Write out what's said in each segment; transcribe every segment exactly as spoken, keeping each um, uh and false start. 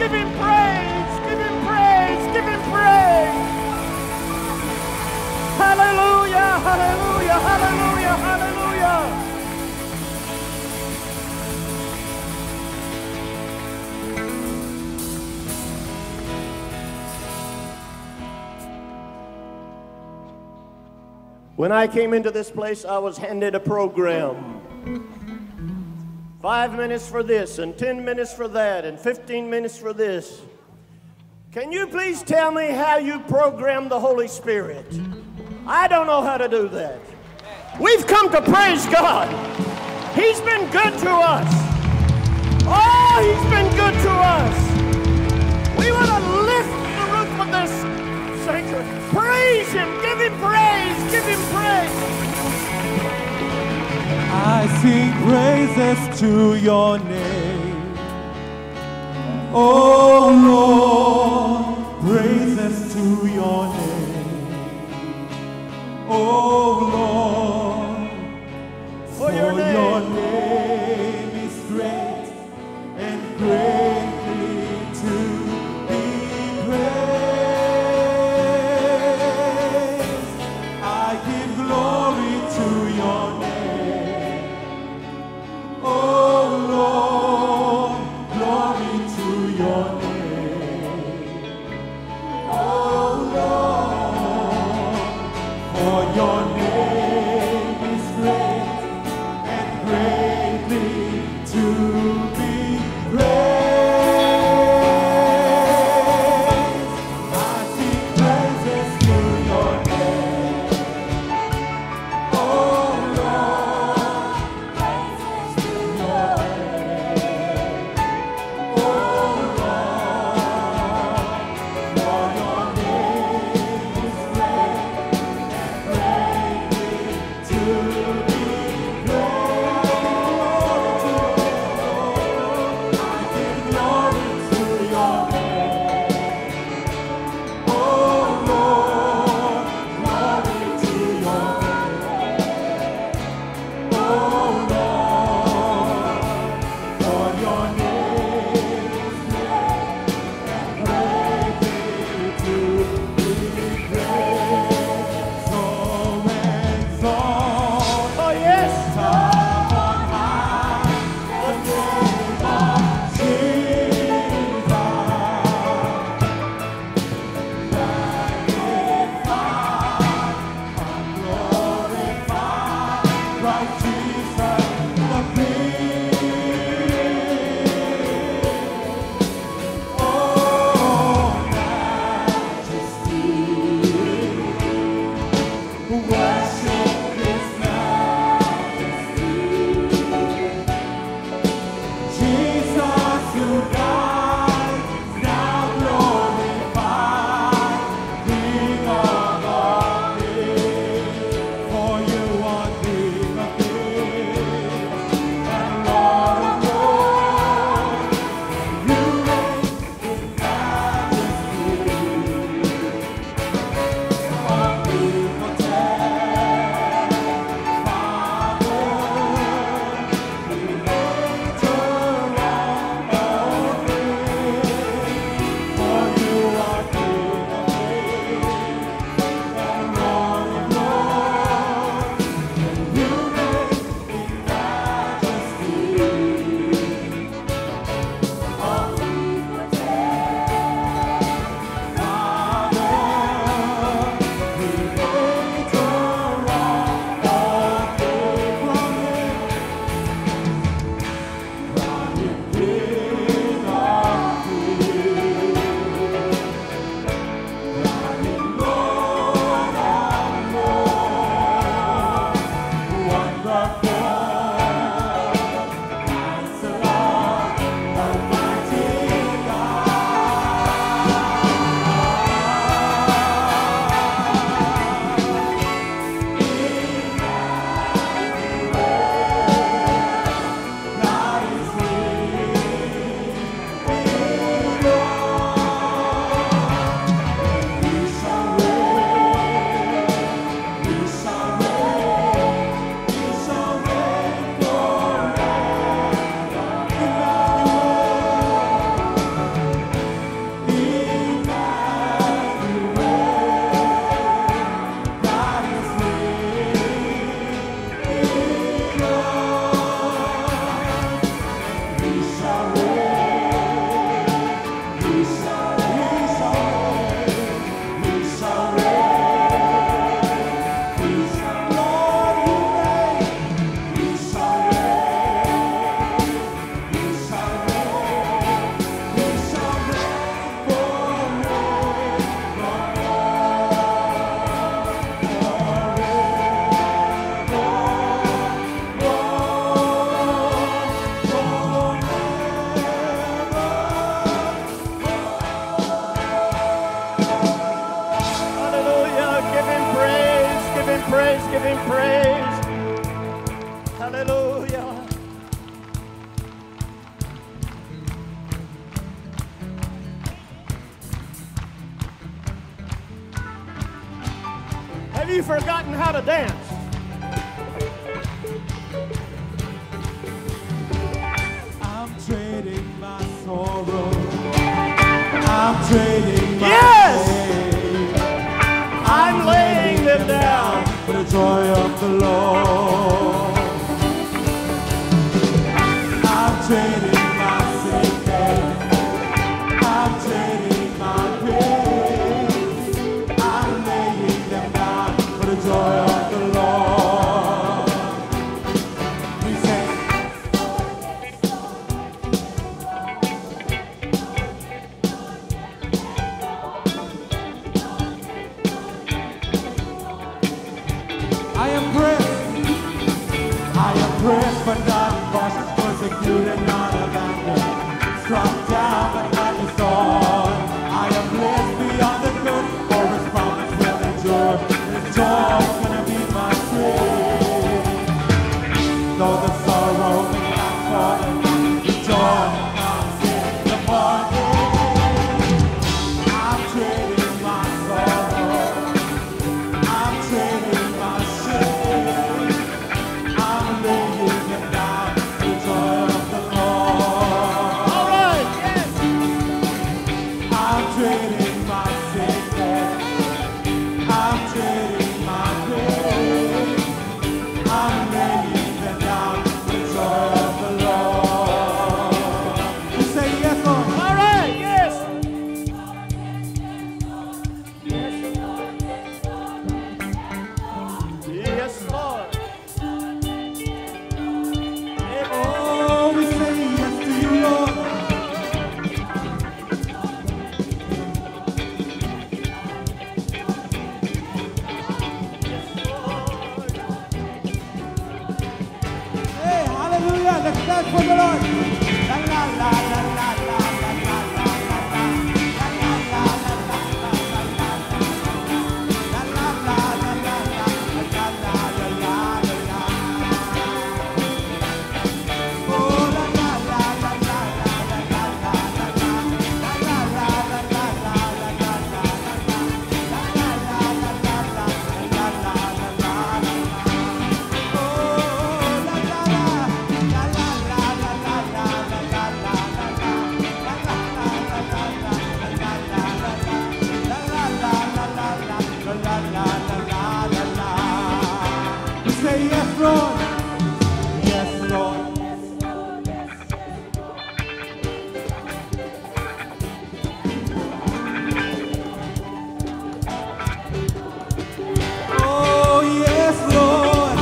Give him praise. Give him praise. Give him praise. Hallelujah, hallelujah, hallelujah, hallelujah. When I came into this place, I was handed a program. Five minutes for this, and ten minutes for that, and fifteen minutes for this. Can you please tell me how you program the Holy Spirit? I don't know how to do that. We've come to praise God. He's been good to us. Oh, he's been good to us. We want to lift the roof of this sanctuary. Praise him. Give him praise. Give him praise. I sing praises to your name. Oh Lord, praises to your name. Oh Lord, for, for your, name. your name is great and greatly to be praised. I give glory to your name. Oh Lord, glory to your name. Oh Lord. you forgotten how to dance? I'm trading my sorrow. I'm trading my Yes! pain. I'm laying them down. For the joy of the Lord. I'm trading my sickness. I'm trading my pain. I'm laying them down for the joy of the Lord. We say, I am pressed, I am pressed but not crushed, persecuted, not abandoned, struck down but not restored. I am blessed beyond the good, for His promise will endure. His joy is gonna be my strength. Though the sorrow may not fall, the joy comes in the morning. I'm trading my sorrow, I'm trading my shame, I'm laying it down for the joy of the Lord. All right, yes. I'm trading my sickness, I'm trading my pain, I'm laying them down for the joy of the Lord. You say yes, Lord. All right, yes. Yes, Lord. Oh, we say yes to you, Lord. Hey, hallelujah. Let's dance for the Lord. La la la la la la la la la la la. La la la la la la la la la. La la la la la la la la la la la. Oh, la la la la la la la la la la la. La la la la la la la la la la. La la la la la la la la la la. Oh, la la la la la la la la la la la la. We say yes, Lord. Yes, Lord. Oh, yes, Lord.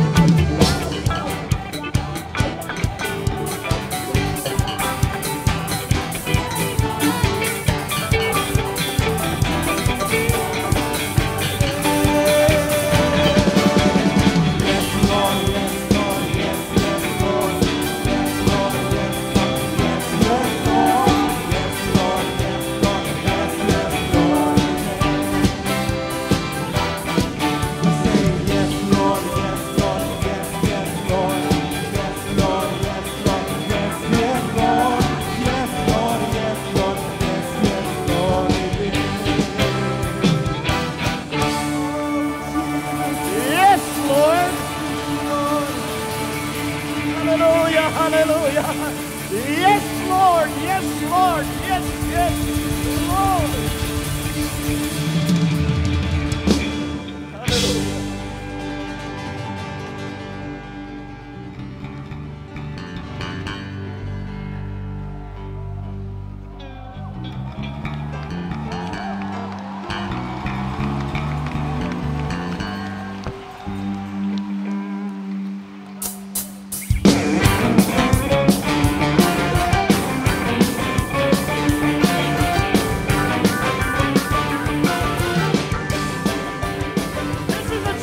Yes, Lord, yes, Lord, yes, yes, Lord. Yes, Lord, yes, Lord, yes, yes, Lord. Yes, Lord, yes, Lord, yes, yes, Lord. We say yes, Lord, yes, Lord, yes, yes, Lord. Yes, Lord, yes, Lord, yes, yes, Lord. Yes, Lord, yes, Lord, yes, yes, Lord. Yes, Lord. Hallelujah, hallelujah. Yes, Lord, yes, Lord, yes, yes, Lord. Hallelujah. This is a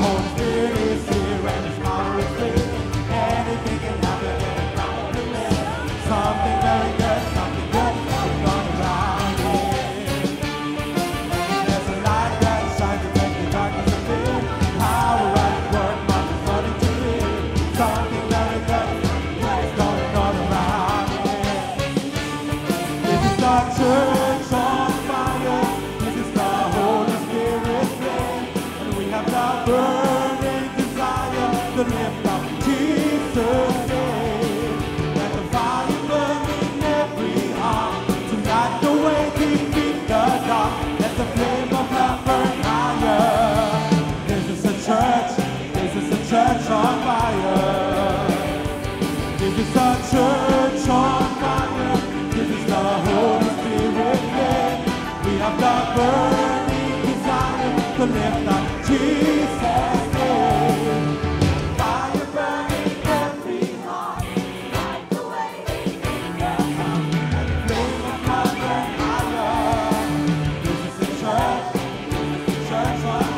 Holy Spirit is here and His power is free. Anything can happen in the power of His. Something very good, something good is going around here. There's a light that shines to take the darkness of fear. Power at work, but it's nothing to fear. Something very good, something good is going on around here. This is the church on fire. This is the Holy Spirit flame. And we have the burning desire to lift up Jesus' name. Let the fire burn in every heart. To light the way, defeat the dark. Let the flame of love burn higher. This is a church. This is a church on fire. This is a church on fire. This is the Holy Spirit flame. We have the burning desire to lift up Jesus' name. Fire burning every heart. Light the way, defeat the dark. And the flame of love burn higher. This is a church. This is a church on.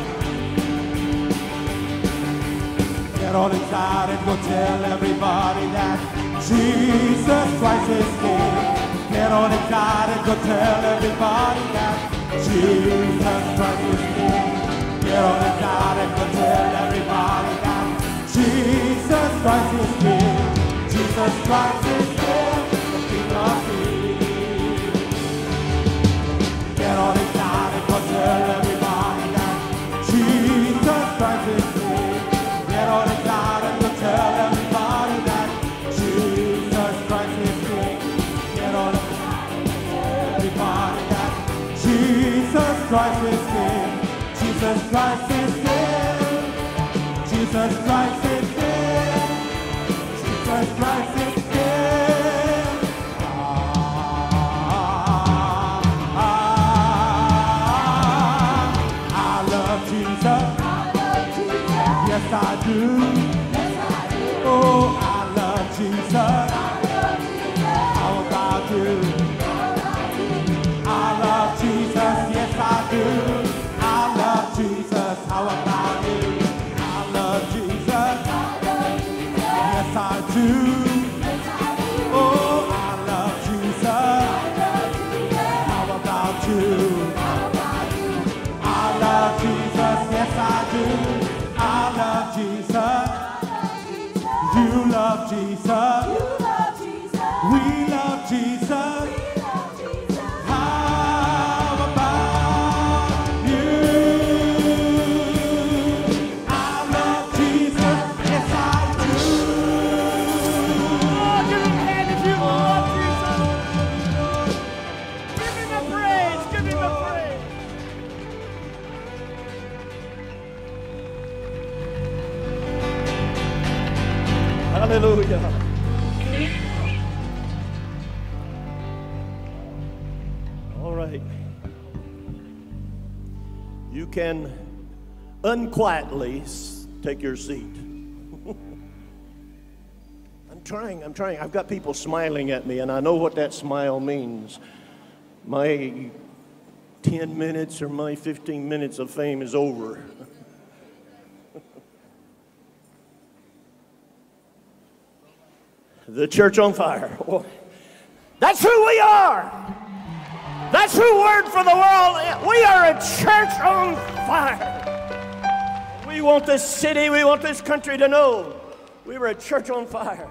Get all excited, go tell everybody that Jesus Christ is King. Get all excited, go tell everybody that Jesus Christ is King. Get all excited, go tell everybody that Jesus Christ is King. Jesus Christ is King, the King of Kings. Get all excited, go tell everybody that Jesus Christ is King. Get all excited, go tell everybody that Jesus Christ is King. Get all excited, go tell everybody that Jesus Christ is King. Jesus Christ is King. Jesus Christ is King. Jesus Christ is King. Ah, ah, ah. I love Jesus. Yes, I do. Oh, I love Jesus. How about you? I love Jesus. Yes, I do. I love Jesus. How about you? I love Jesus. Yes, I do. Oh, I love Jesus. How about you? I love Jesus. Yes, I do. I love Jesus. You love Jesus. We love Jesus. How about you? I love Jesus. Yes, I do. Oh, give him a hand if you love Jesus. Give him a praise. Give him a praise. Hallelujah. All right. You can unquietly s- take your seat. I'm trying, I'm trying. I've got people smiling at me, and I know what that smile means. My ten minutes or my fifteen minutes of fame is over. The church on fire. Oh, that's who we are. That's who word for the world is. We are a church on fire. We want this city, we want this country to know we were a church on fire.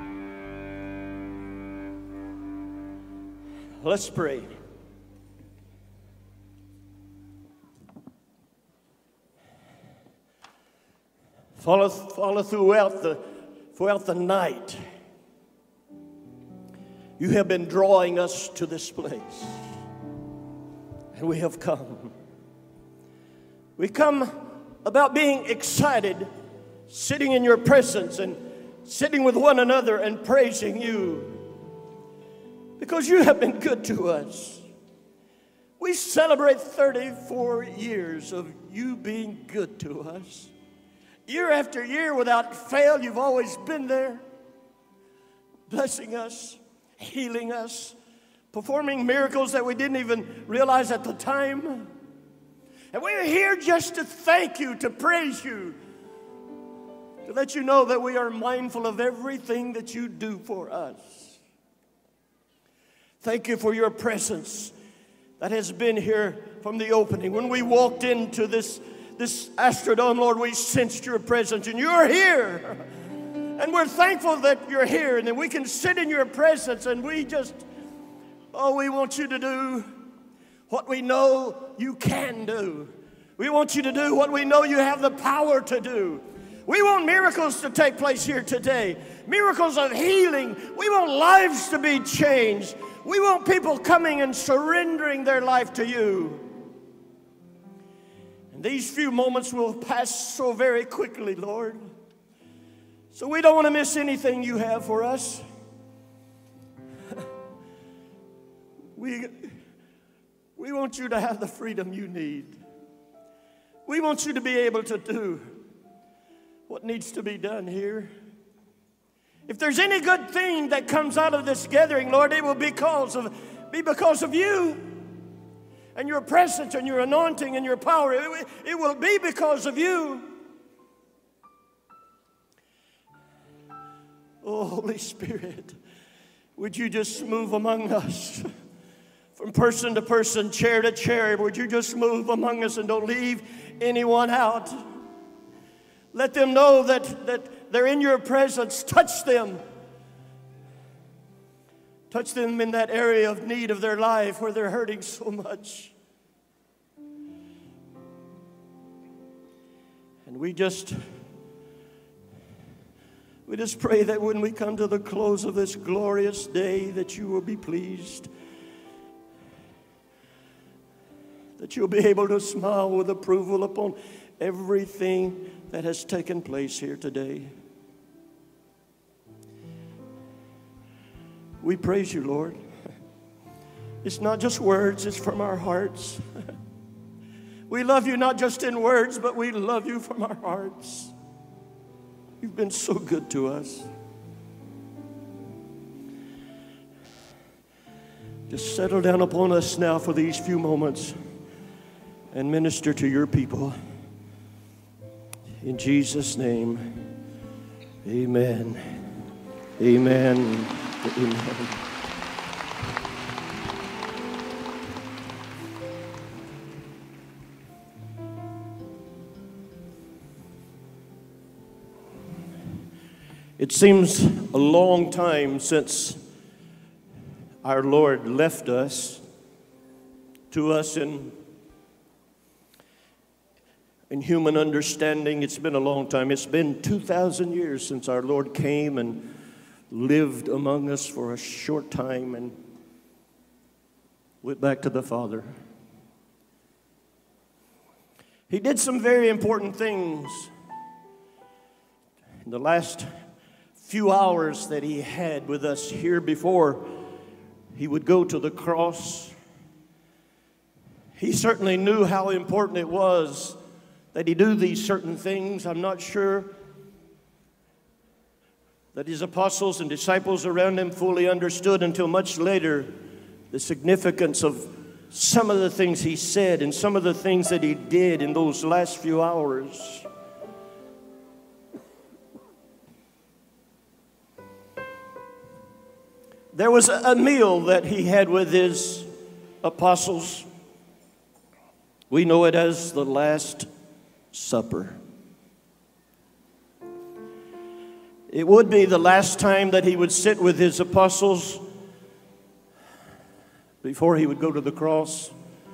Let's pray. Follow, follow throughout the throughout the night. You have been drawing us to this place, and we have come. We come about being excited, sitting in your presence and sitting with one another and praising you, because you have been good to us. We celebrate thirty-four years of you being good to us. Year after year, without fail, you've always been there, blessing us, healing us, performing miracles that we didn't even realize at the time. And we're here just to thank you, to praise you, to let you know that we are mindful of everything that you do for us. Thank you for your presence that has been here from the opening. When we walked into this, this Astrodome, Lord, we sensed your presence, and you're here. And we're thankful that you're here and that we can sit in your presence, and we just, oh, we want you to do what we know you can do. We want you to do what we know you have the power to do. We want miracles to take place here today. Miracles of healing. We want lives to be changed. We want people coming and surrendering their life to you. And these few moments will pass so very quickly, Lord. So we don't want to miss anything you have for us. We, we want you to have the freedom you need. We want you to be able to do what needs to be done here. If there's any good thing that comes out of this gathering, Lord, it will be because of, be because of you and your presence and your anointing and your power. It, it will be because of you. Oh, Holy Spirit, would you just move among us from person to person, chair to chair? Would you just move among us and don't leave anyone out? Let them know that, that they're in your presence. Touch them. Touch them in that area of need of their life where they're hurting so much. And we just... We just pray that when we come to the close of this glorious day, that you will be pleased. That you'll be able to smile with approval upon everything that has taken place here today. We praise you, Lord. It's not just words, it's from our hearts. We love you not just in words, but we love you from our hearts. You've been so good to us. Just settle down upon us now for these few moments and minister to your people. In Jesus' name, amen. Amen. Amen. It seems a long time since our Lord left us. To us in, in human understanding, it's been a long time. It's been two thousand years since our Lord came and lived among us for a short time and went back to the Father. He did some very important things. In the last few hours that he had with us here before he would go to the cross, he certainly knew how important it was that he do these certain things. I'm not sure that his apostles and disciples around him fully understood until much later the significance of some of the things he said and some of the things that he did in those last few hours. There was a meal that he had with his apostles. We know it as the Last Supper. It would be the last time that he would sit with his apostles before he would go to the cross.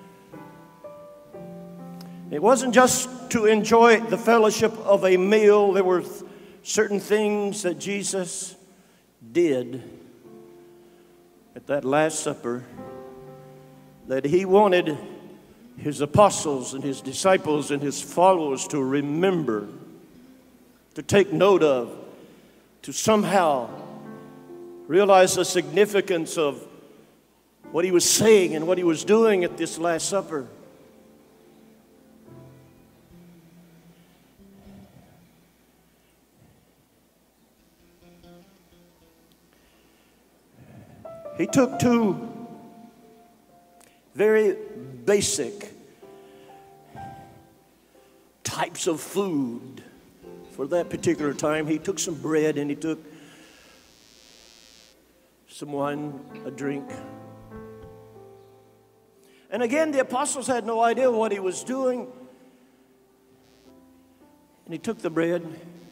It wasn't just to enjoy the fellowship of a meal. There were certain things that Jesus did at that Last Supper that he wanted his apostles and his disciples and his followers to remember, to take note of, to somehow realize the significance of what he was saying and what he was doing at this Last Supper. He took two very basic types of food for for that particular time, he took some bread and he took some wine, a drink. And again, the apostles had no idea what he was doing. And he took the bread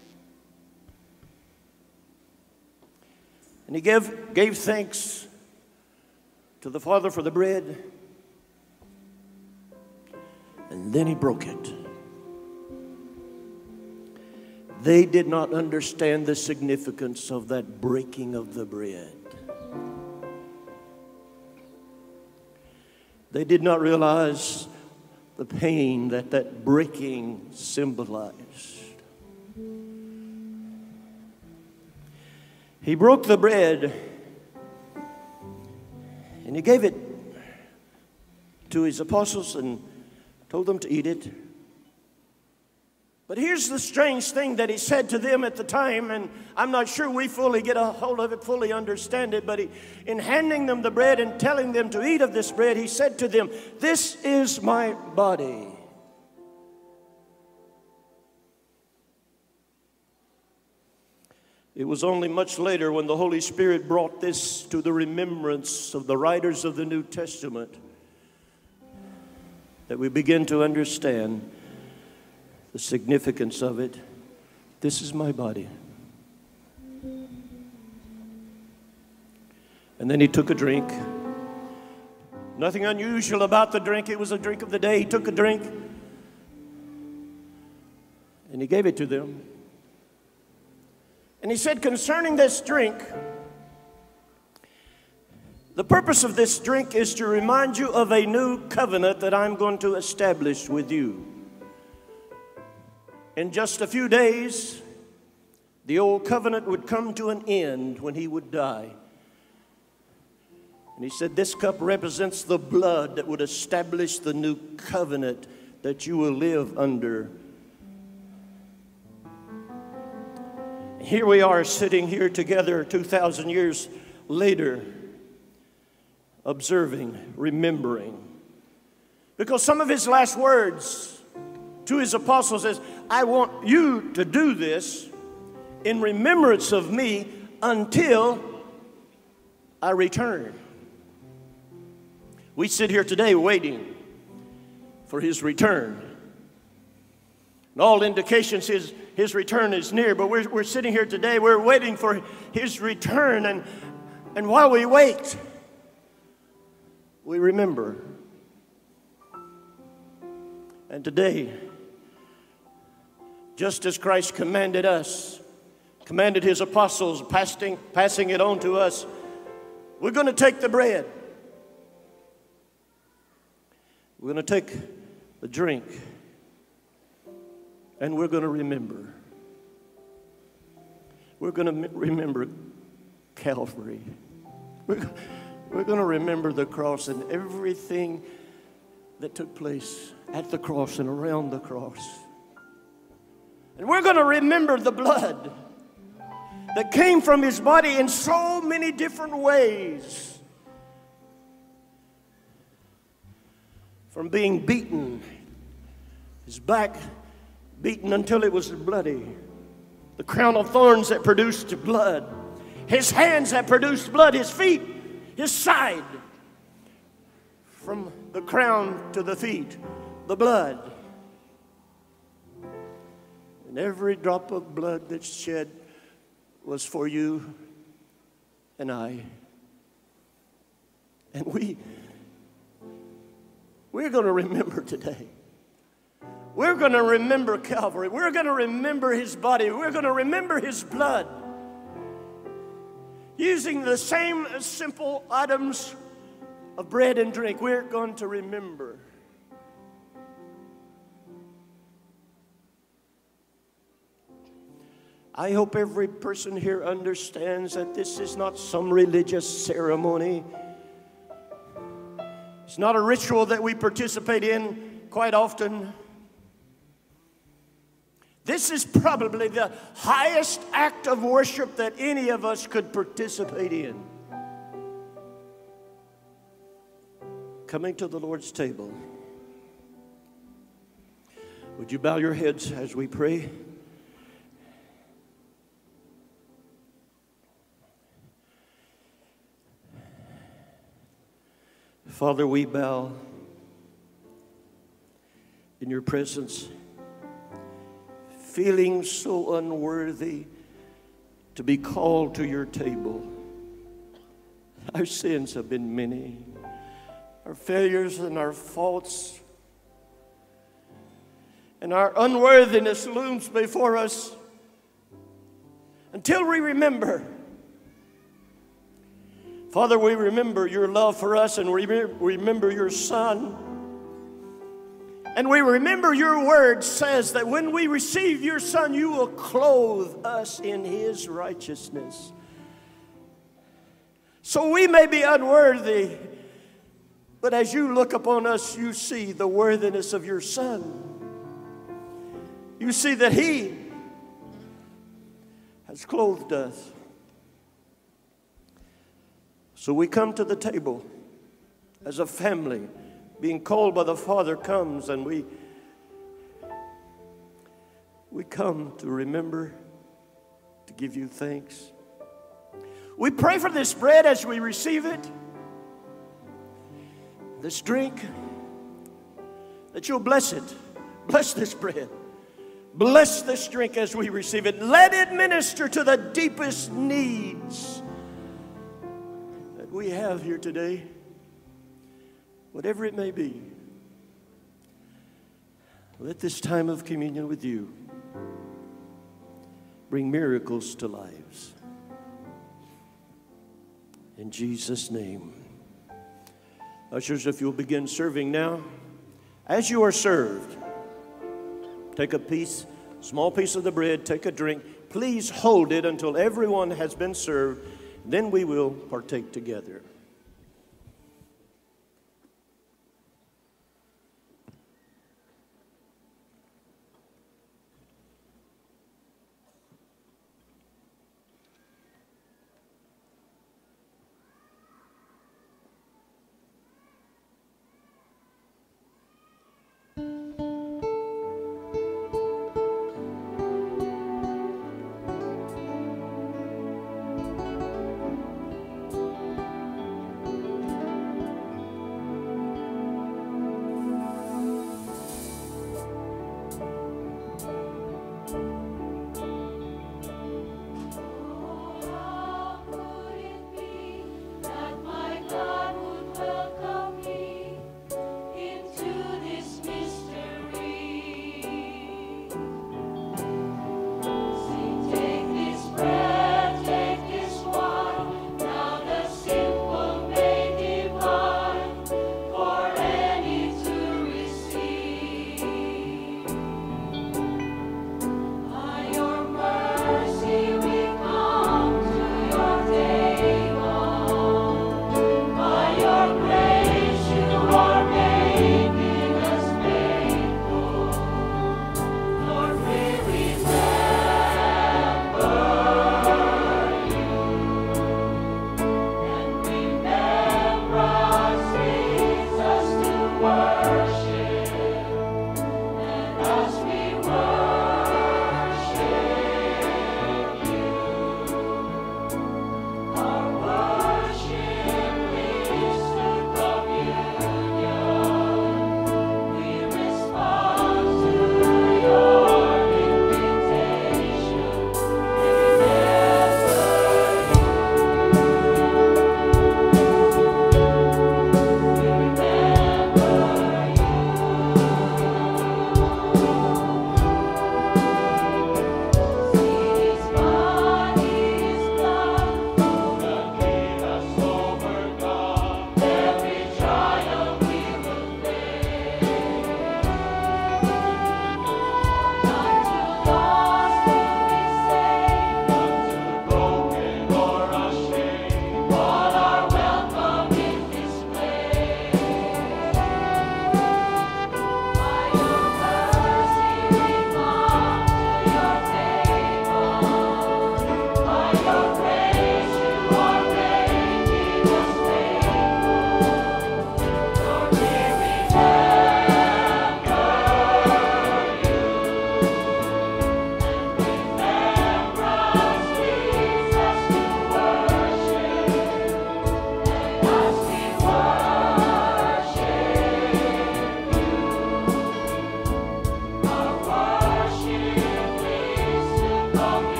and he gave, gave thanks to the Father for the bread. And then he broke it. They did not understand the significance of that breaking of the bread. They did not realize the pain that that breaking symbolized. He broke the bread and he gave it to his apostles and told them to eat it. But here's the strange thing that he said to them at the time, and I'm not sure we fully get a hold of it, fully understand it, but he, in handing them the bread and telling them to eat of this bread, he said to them, "This is my body." It was only much later when the Holy Spirit brought this to the remembrance of the writers of the New Testament that we begin to understand the significance of it. This is my body. And then he took a drink. Nothing unusual about the drink. It was a drink of the day. He took a drink and he gave it to them. And he said, concerning this drink, the purpose of this drink is to remind you of a new covenant that I'm going to establish with you. In just a few days, the old covenant would come to an end when he would die. And he said, this cup represents the blood that would establish the new covenant that you will live under. Here we are sitting here together two thousand years later, observing, remembering. Because some of his last words to his apostles is, I want you to do this in remembrance of me until I return. We sit here today waiting for his return. And all indications his, his return is near, but we're, we're sitting here today, we're waiting for his return. And, and while we wait, we remember. And today, just as Christ commanded us, commanded his apostles, passing, passing it on to us, we're going to take the bread. We're going to take the drink. And we're going to remember. We're going to remember Calvary. We're, we're going to remember the cross and everything that took place at the cross and around the cross. And we're going to remember the blood that came from his body in so many different ways. From being beaten, his back beaten until it was bloody, the crown of thorns that produced blood, his hands that produced blood, his feet, his side, from the crown to the feet, the blood. And every drop of blood that's shed was for you and I. And we, we're going to remember today. We're going to remember Calvary. We're going to remember his body. We're going to remember his blood. Using the same simple items of bread and drink, we're going to remember. I hope every person here understands that this is not some religious ceremony. It's not a ritual that we participate in quite often. This is probably the highest act of worship that any of us could participate in. Coming to the Lord's table. Would you bow your heads as we pray? Father, we bow in your presence, feeling so unworthy to be called to your table. Our sins have been many, our failures and our faults, and our unworthiness looms before us until we remember. Father, we remember your love for us, and we remember your Son. And we remember your word says that when we receive your Son, you will clothe us in his righteousness. So we may be unworthy, but as you look upon us, you see the worthiness of your Son. You see that he has clothed us. So we come to the table as a family, being called by the Father comes, and we we come to remember, to give you thanks. We pray for this bread as we receive it, this drink, that you'll bless it. Bless this bread. Bless this drink as we receive it. Let it minister to the deepest needs that we have here today, whatever it may be. Let this time of communion with you bring miracles to lives. In Jesus' name. Ushers, if you'll begin serving now. As you are served, take a piece, small piece of the bread, take a drink. Please hold it until everyone has been served. Then we will partake together.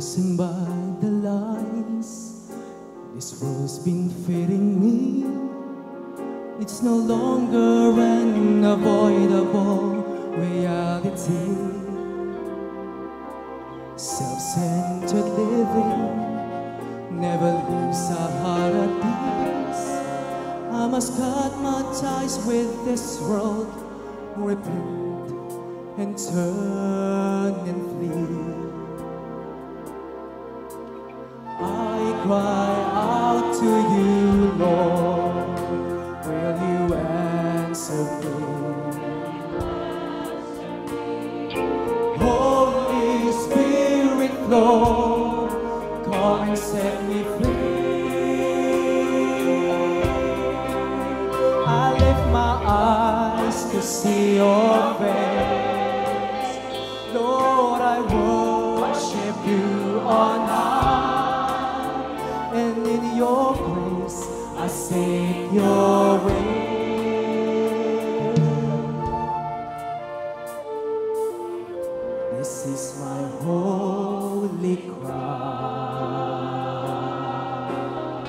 poisoned by the lies this world's been feeding me. It's no longer an unavoidable reality. Self-centered living never leaves a heart at peace. I must cut my ties with this world, repent and turn and flee. I cry out to you, Lord, will you answer me? Holy Spirit, Lord, come and set me free. I lift my eyes to see your face. Lord, I worship you on high, and in your grace I seek your way. This is my holy cry.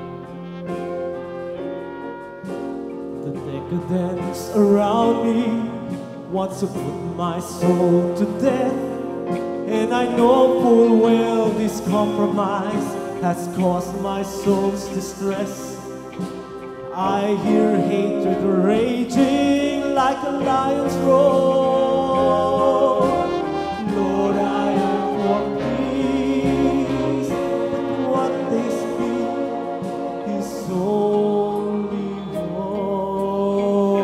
The decadence around me wants to put my soul to death, and I know full well this compromise has caused my soul's distress. I hear hatred raging like a lion's roar. Lord, I am for peace, but what they speak is only war.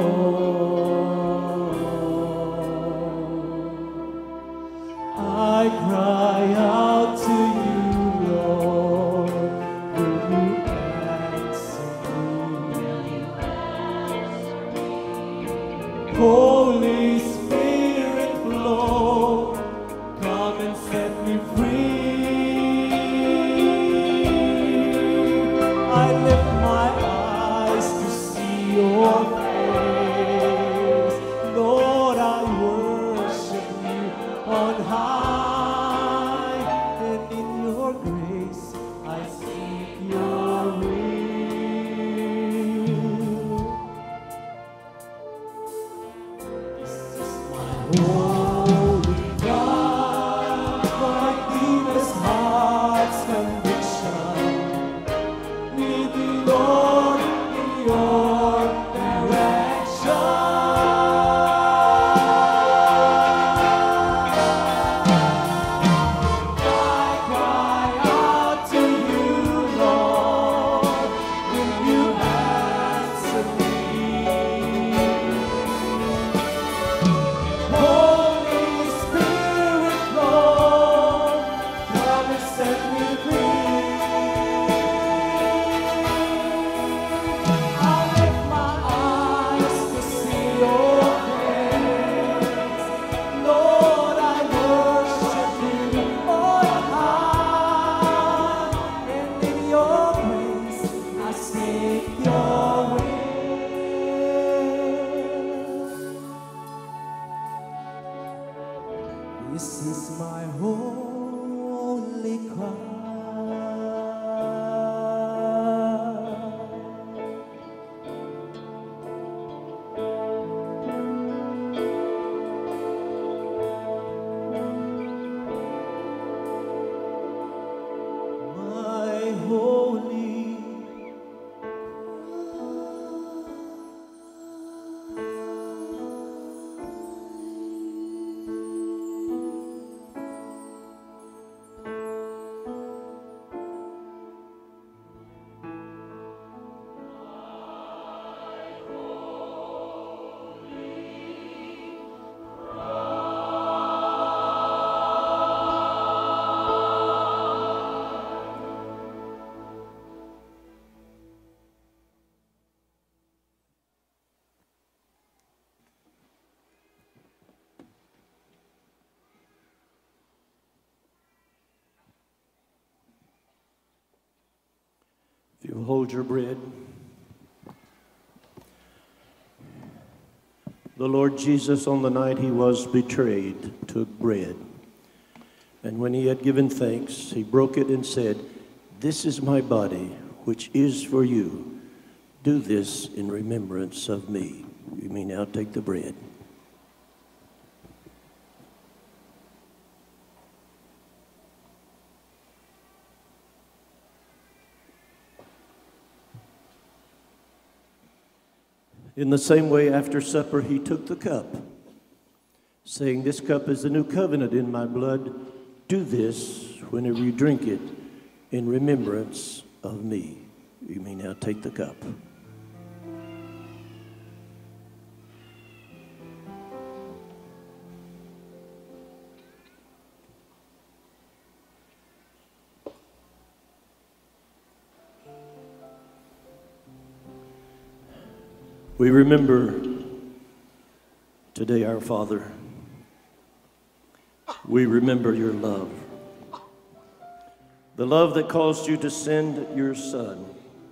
I cry out to you, Lord, will you answer me? Holy Spirit, flow, come and set me free. I lift my eyes to see your face. Lord, I worship you on high, and in your grace I seek your will. This is my holy God, my deepest heart's conviction. Lead me, Lord, in your direction. I cry out to you, Lord, will you answer me? Holy Spirit, Lord, come and set me free. I lift my eyes to see your face. Lord, I worship you on high, and in your grace I seek your will. This is my holy cry. My holy If you hold your bread. The Lord Jesus, on the night he was betrayed, took bread. And when he had given thanks, he broke it and said, "This is my body, which is for you. Do this in remembrance of me." You may now take the bread. In the same way, after supper, he took the cup, saying, "This cup is the new covenant in my blood. Do this whenever you drink it in remembrance of me." You may now take the cup. We remember today, our Father. We remember your love. The love that caused you to send your Son.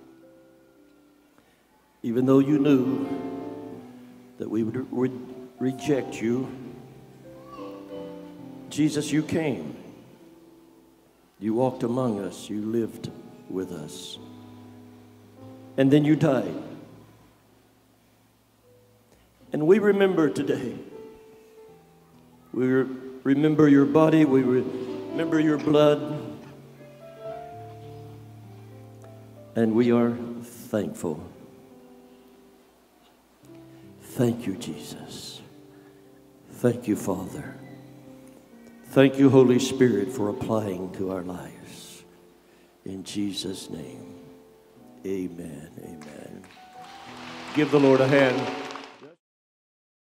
Even though you knew that we would re- reject you, Jesus, you came. You walked among us. You lived with us. And then you died. And we remember today. We re- remember your body. We re- remember your blood. And we are thankful. Thank you, Jesus. Thank you, Father. Thank you, Holy Spirit, for applying to our lives. In Jesus' name, amen, amen. Give the Lord a hand.